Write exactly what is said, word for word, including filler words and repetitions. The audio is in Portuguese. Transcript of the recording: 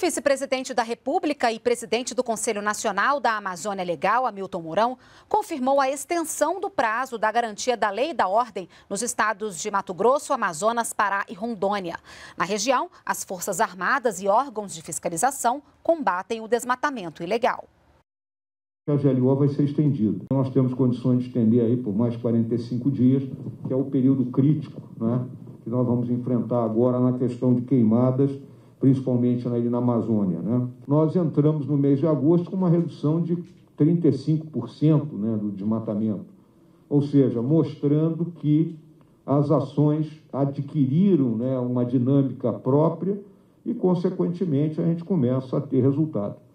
vice-presidente da República e presidente do Conselho Nacional da Amazônia Legal, Hamilton Mourão, confirmou a extensão do prazo da garantia da lei e da ordem nos estados de Mato Grosso, Amazonas, Pará e Rondônia. Na região, as Forças Armadas e órgãos de fiscalização combatem o desmatamento ilegal. A G L O vai ser estendida. Nós temos condições de estender aí por mais quarenta e cinco dias, que é o período crítico, né, que nós vamos enfrentar agora na questão de queimadas, principalmente ali na Amazônia, né? Nós entramos no mês de agosto com uma redução de trinta e cinco por cento, né, do desmatamento, ou seja, mostrando que as ações adquiriram, né, uma dinâmica própria e, consequentemente, a gente começa a ter resultado.